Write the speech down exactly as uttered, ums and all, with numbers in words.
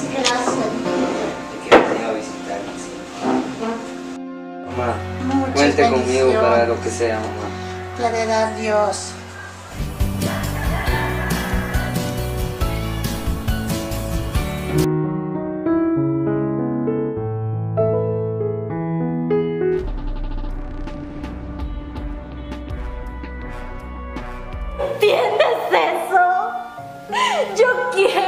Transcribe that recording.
Gracias. De que venía a visitarnos. Mamá, Muchas cuente conmigo bendiciones. para lo que sea, mamá. La de dar Dios. ¿Entiendes eso? Yo quiero